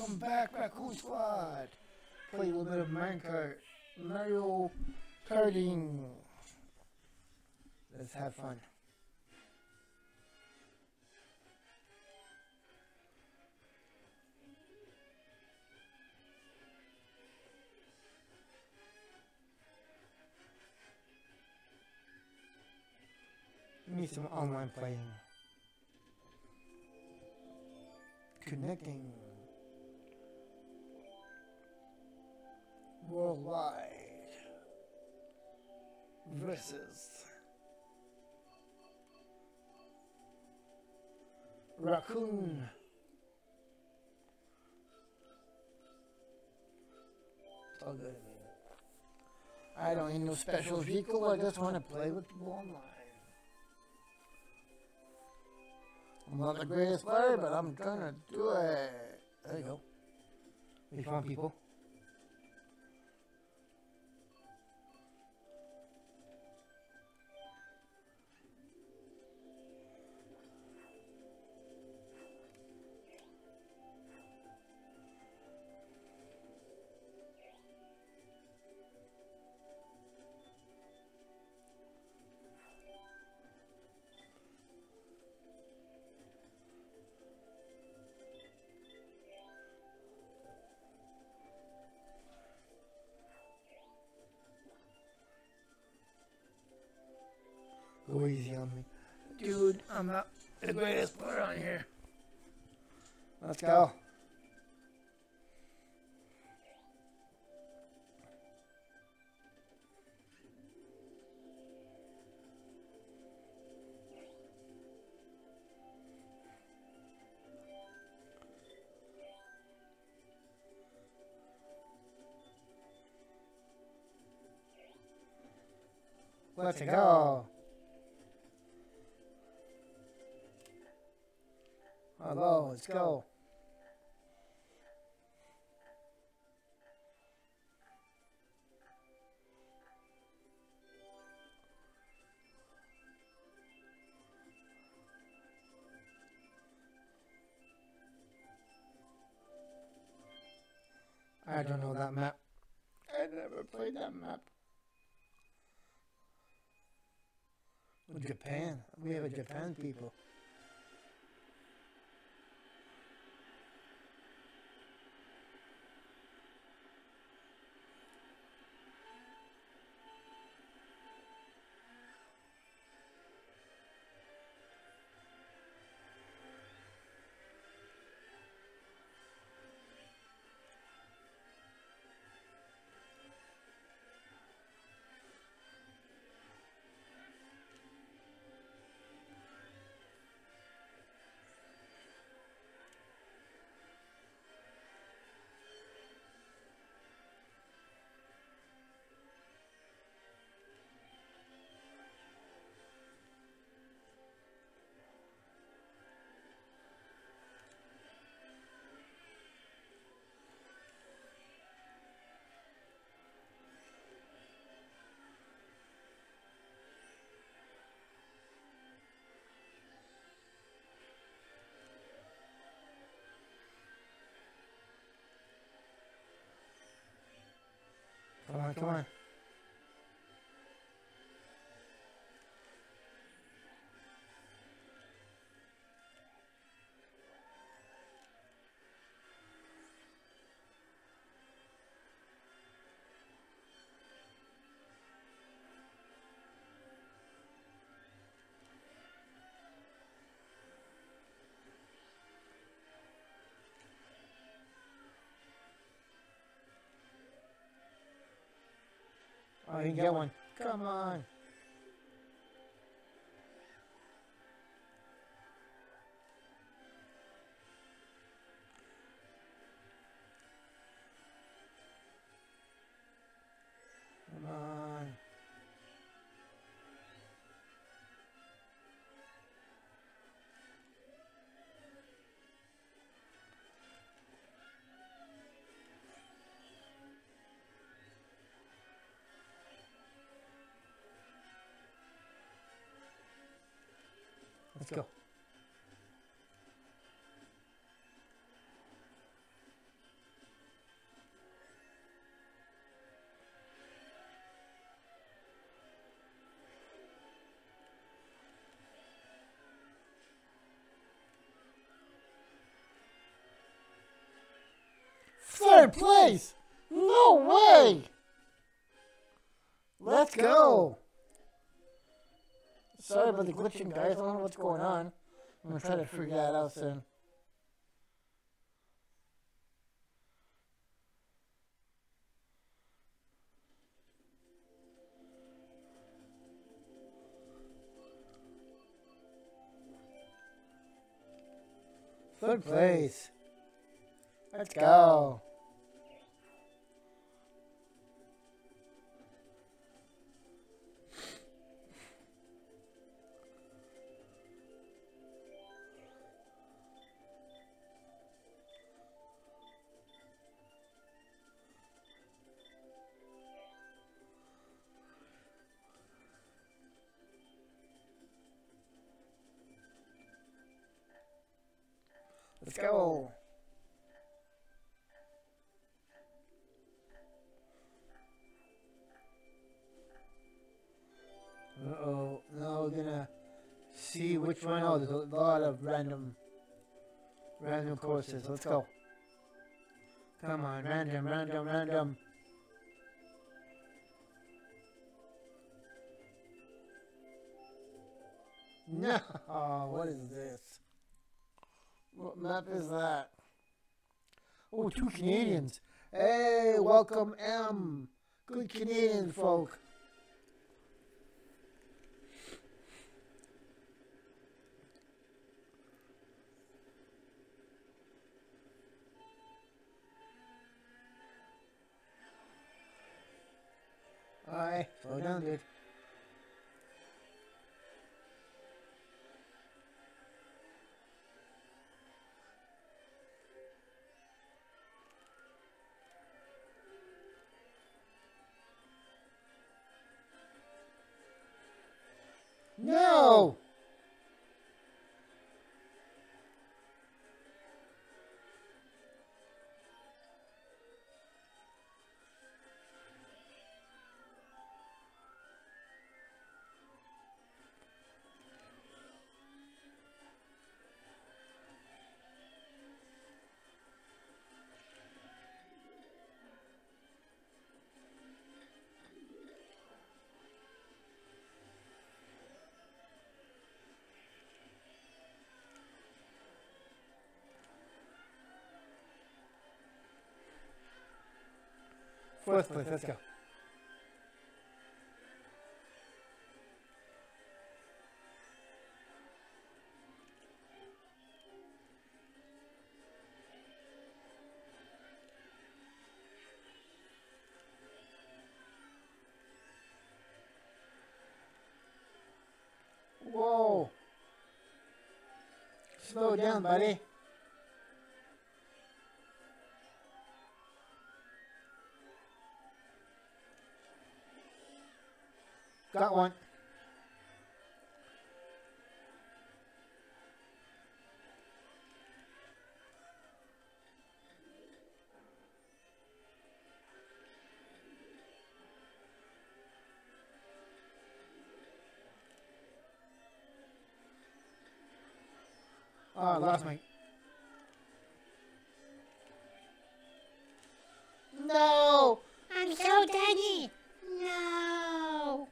Welcome back, Raccoon Squad. Play a little bit of Mario Karting. Let's have fun. Need some online playing. Connecting. Worldwide. Versus Raccoon. It's all good, man. I don't need no special vehicle. I just want to play with people online. I'm not the greatest player, but I'm gonna do it. There you go. We found people. Go easy on me. Dude, I'm not the greatest player on here. Let's go. Let's go. Hello, let's go. I don't know that map. I never played that map. Japan. We have a Japan people. Come on, come on. Oh, you can get one. Come on. Come on. Let's go. Third place! No way! Let's go! Sorry about the glitching, guys. I don't know what's going on. I'm going to try to figure that out soon. Third place. Let's go. Let's go. Uh-oh. Now we're gonna see which one. Oh, there's a lot of random courses. Let's go. Come on, random. No, what is this? What map is that? Oh, two Canadians. Hey, welcome, M. Good Canadian folk. Alright, slow down, dude. No! Fourth place, let's go. Whoa. Slow down, buddy. Got one. Oh, I lost my... No! I'm so daggy! No!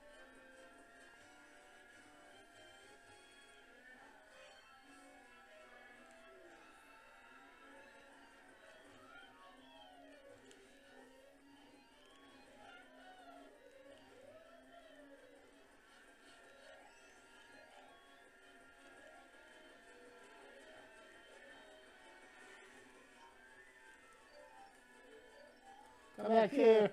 Come back here.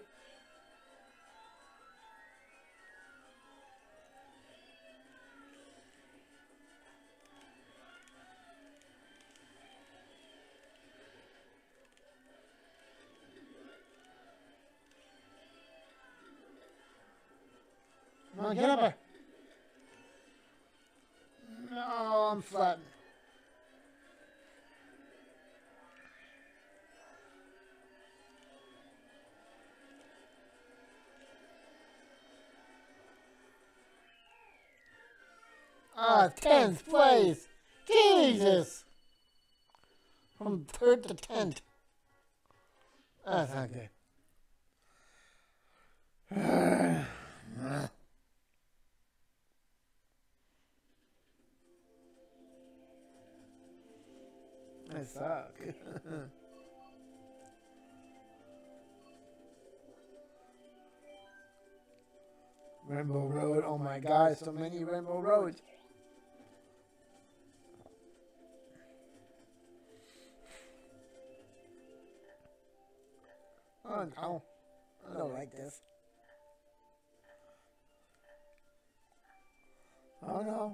Come on, get up there. No, I'm flattened. Ah, 10th place. Jesus. From 3rd to 10th. That's not good. I suck. Rainbow Road. Oh my God, so many Rainbow Roads. Oh no, I don't like this. Oh no.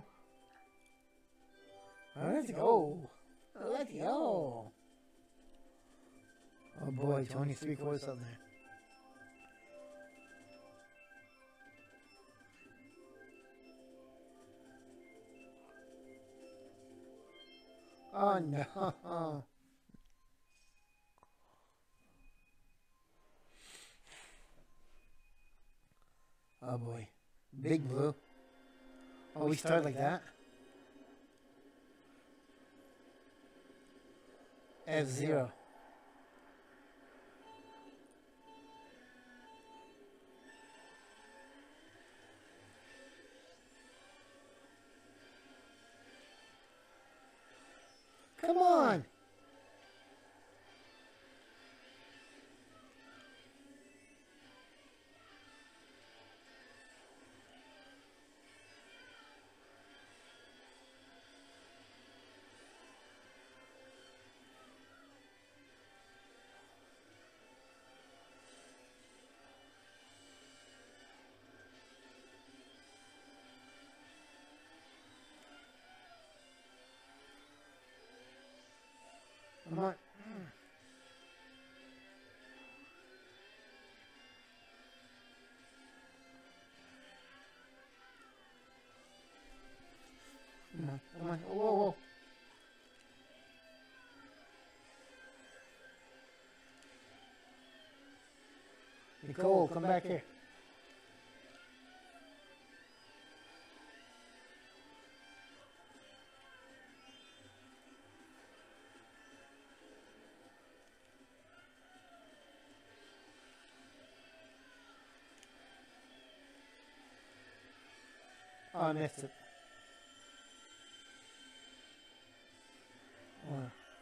Let's go. Let's go. Oh boy, 23 quarters on there. Oh no. Oh boy. Big blue. Oh, we start like that? F0. Come on! Come on. Come on, come on. Whoa, whoa. Nicole, come back here. Oh, I missed it. Oh.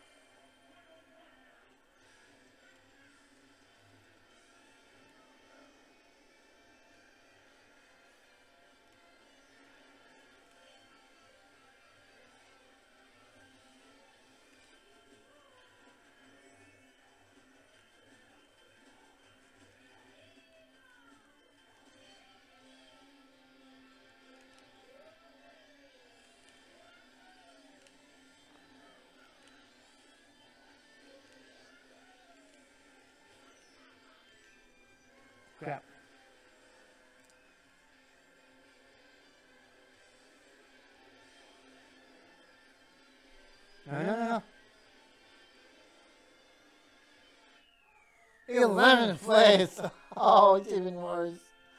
Crap. No, no, no, no. 11th place. Oh, it's even worse.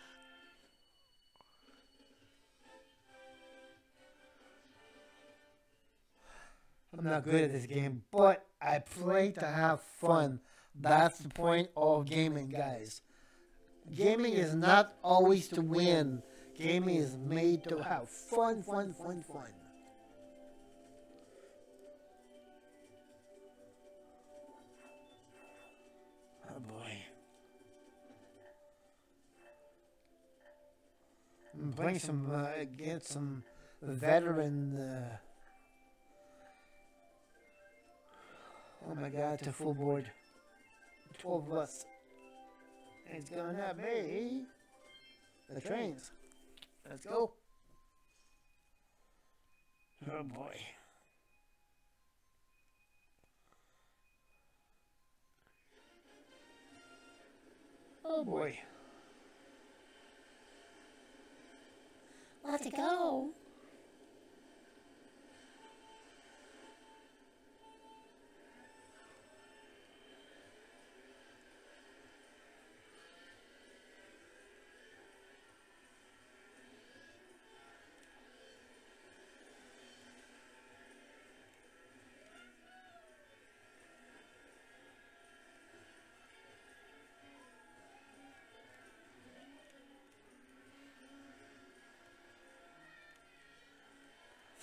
I'm not good at this game, but I play to have fun. That's the point of gaming, guys. Gaming is not always to win. Gaming is made to have fun, fun, fun, fun. Oh boy. I'm playing some, against some veteran, oh my God, to full board. 12 of us. It's gonna be the trains. Let's go. Oh boy. Oh boy. Let's go.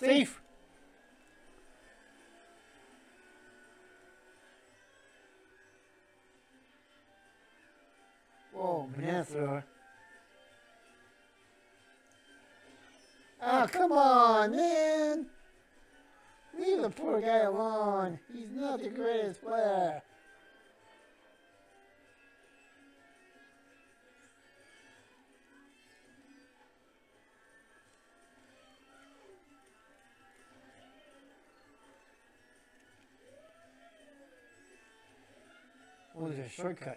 Thief! Whoa, banana thrower. Oh, come on, man! Leave the poor guy alone. He's not the greatest player. Oh, there's a shortcut.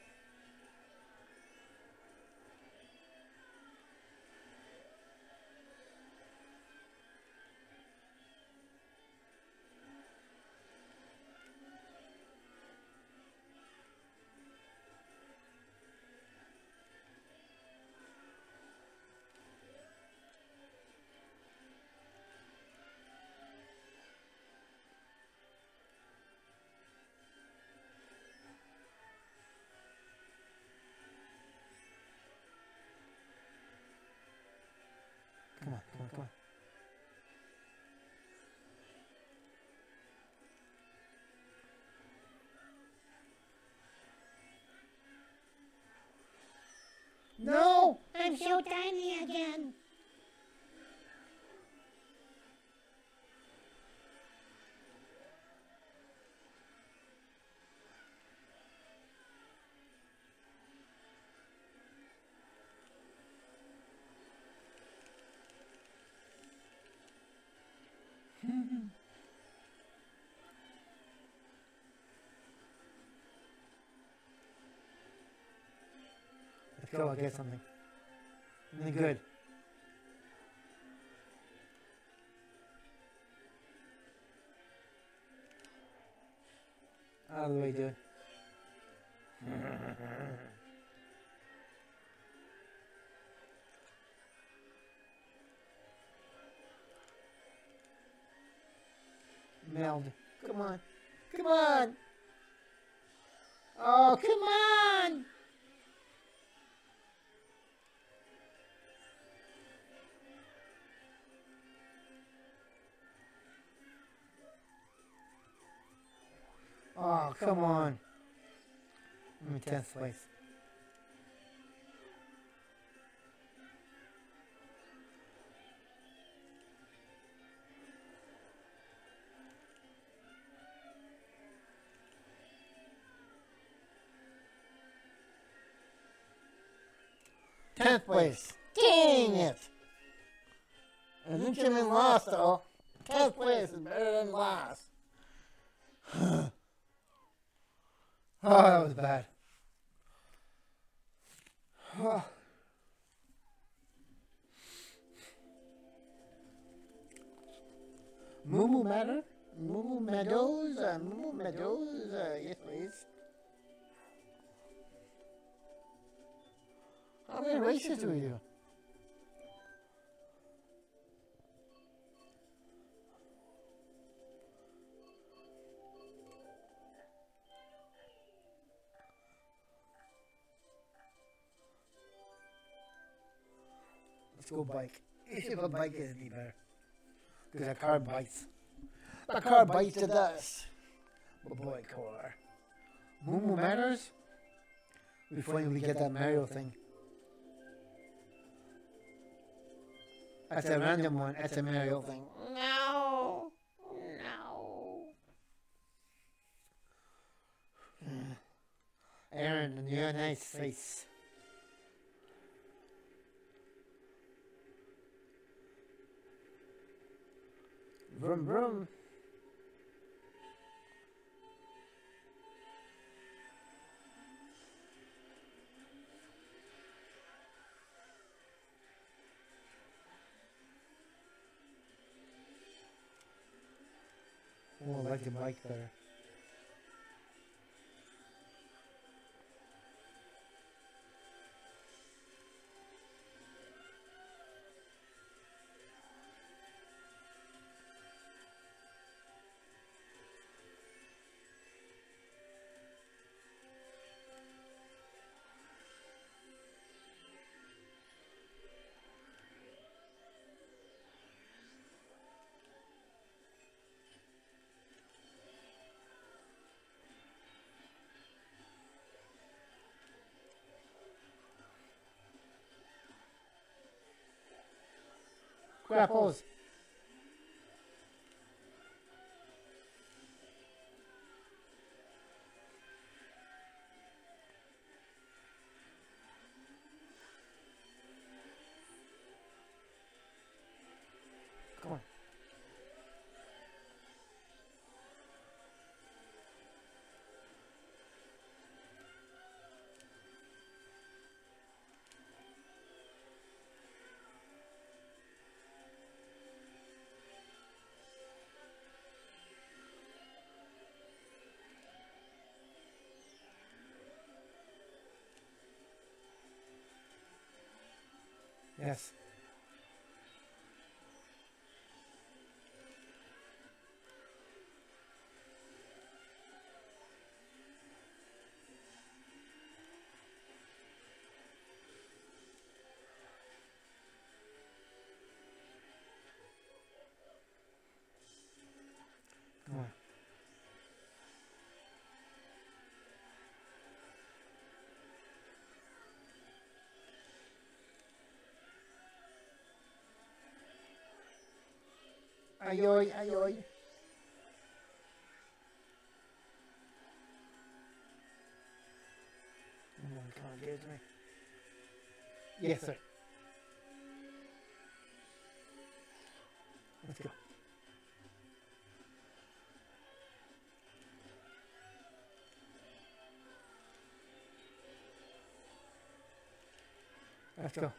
Come on, come on, come on. No! I'm so tiny again. Let's go, I'll get something. Something good. Out of the way, dude. Meld. Come on. Come on! Oh, come on! Oh, come on. I'm in 10th place. Tenth place. Dang it! I didn't come in last though. 10th place is better than last. Oh, that was bad. Moo Matter? Moo Meadows? Moo Meadows? Yes, please. How many races do we do? Let's go bike. If a bike is any better. Because a car bites. A car bites to dust. But boy, car. Moo Matters? We finally get that Mario thing. That's a random one. That's a Mario thing. No. No. Aaron, and your nice face. Vroom vroom. Oh, I like the bike better. Grapples. Come on. Yes. Come on. Ayoy, ayoy. Come on, give it to me. Yes, sir. Let's go. Let's go.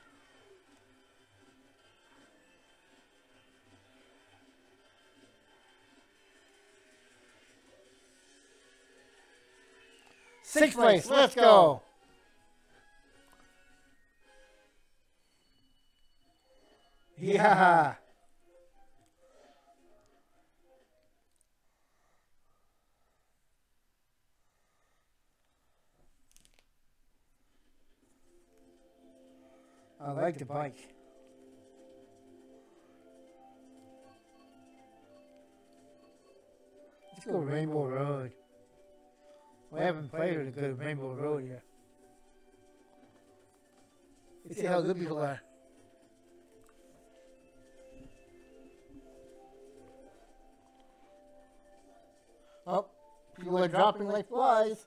Sixth place. Let's go. Yeah. I like the bike. Let's go Rainbow Road. We haven't played with a good Rainbow Road yet. Let's see how good people are. Oh, people are dropping like flies.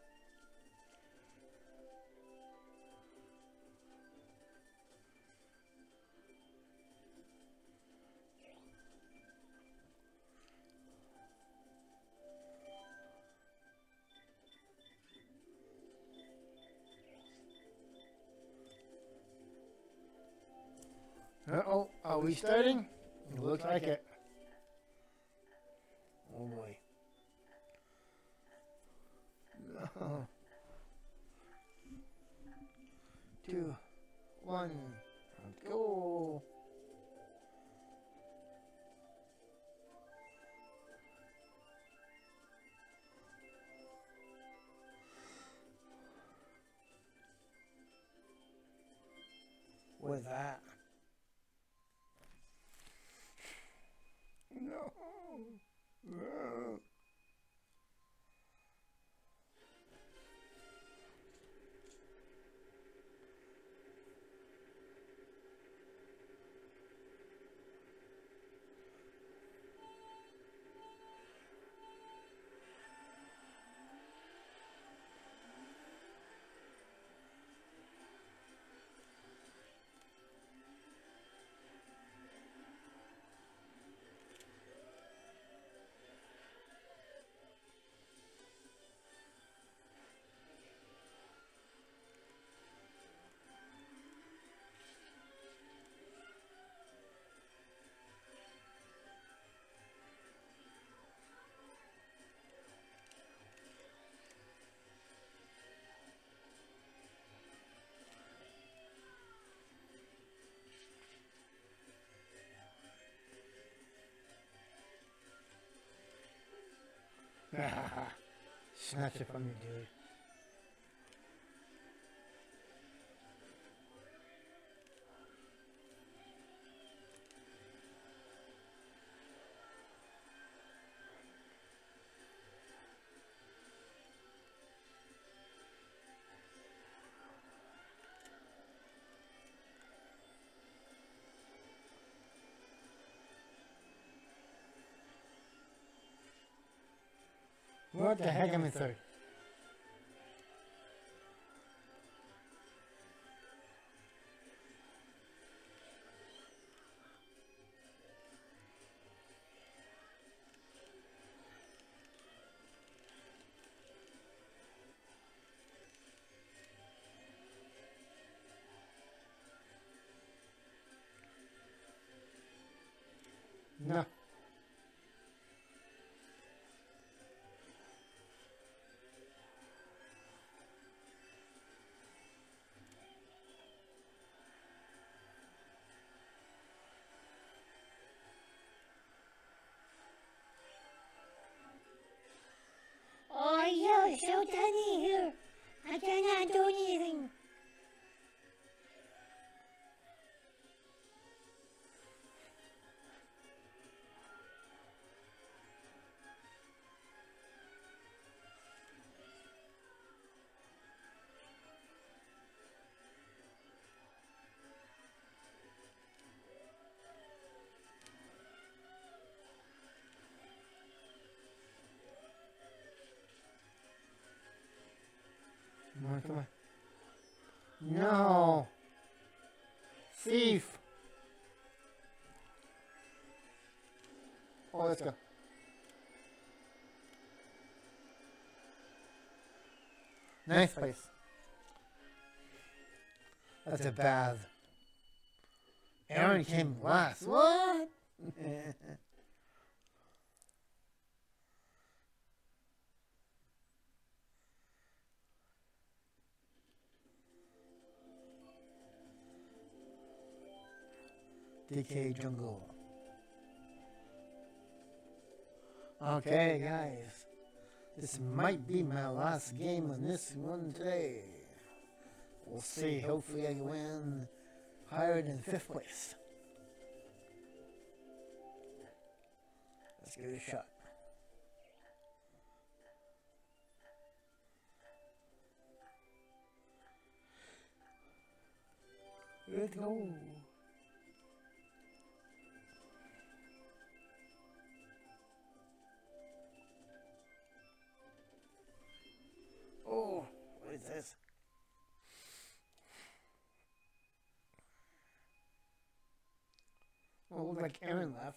Uh-oh, are we starting? It looks like it. Oh boy. No. 2, 1, go. With that. No. No. Snatch it from you, dude. What the heck am I third? No. Oh, you're so tiny here. I cannot do anything. Come on, come on. No. Thief. Oh, let's go. Nice place. That's a bad. Aaron came last. What? DK Jungle. Okay, guys. This might be my last game on this one today. We'll see. Hopefully I win higher than 5th place. Let's give it a shot. Let's go. Oh, what is this? Oh, look like Aaron left.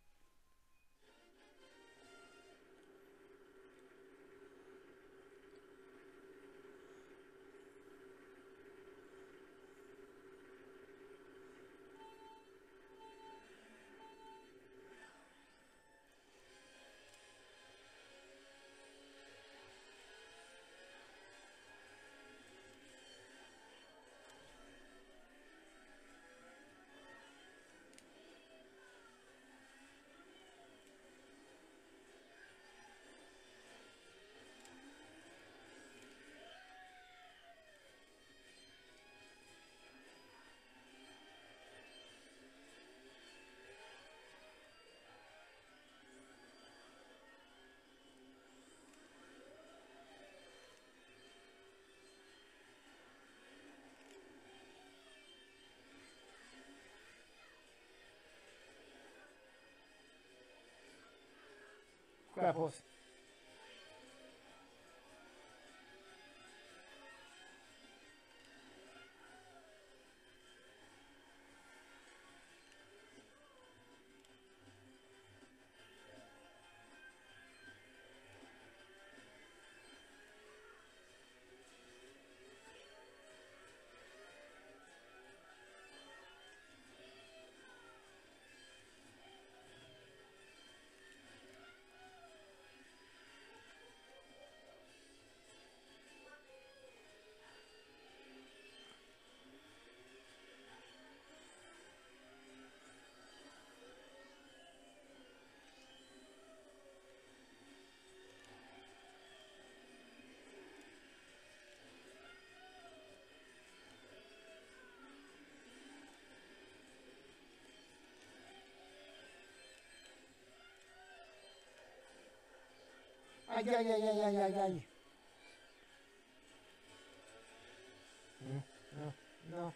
Grab horse. Ay, ay, ay, ay, ay, ay, ay. No, no.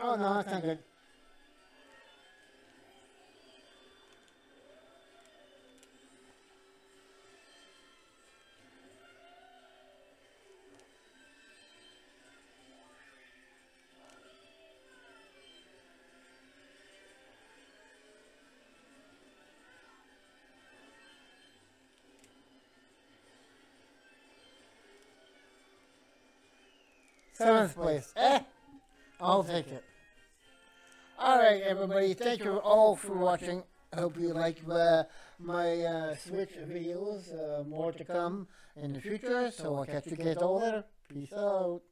Oh, no, that's not good. Seventh place. I'll take it. Alright, everybody. Thank you all for watching. I hope you like my Switch videos. More to come in the future. So I'll catch you guys all later. Peace out.